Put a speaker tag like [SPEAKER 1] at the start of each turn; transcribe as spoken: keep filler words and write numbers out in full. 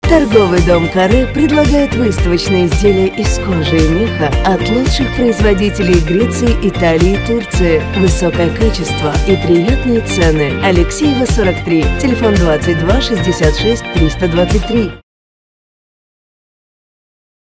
[SPEAKER 1] Торговый дом Каре предлагает выставочные изделия из кожи и меха от лучших производителей Греции, Италии и Турции. Высокое качество и приятные цены. Алексеева, сорок три, телефон двадцать два шестьдесят шесть триста двадцать три.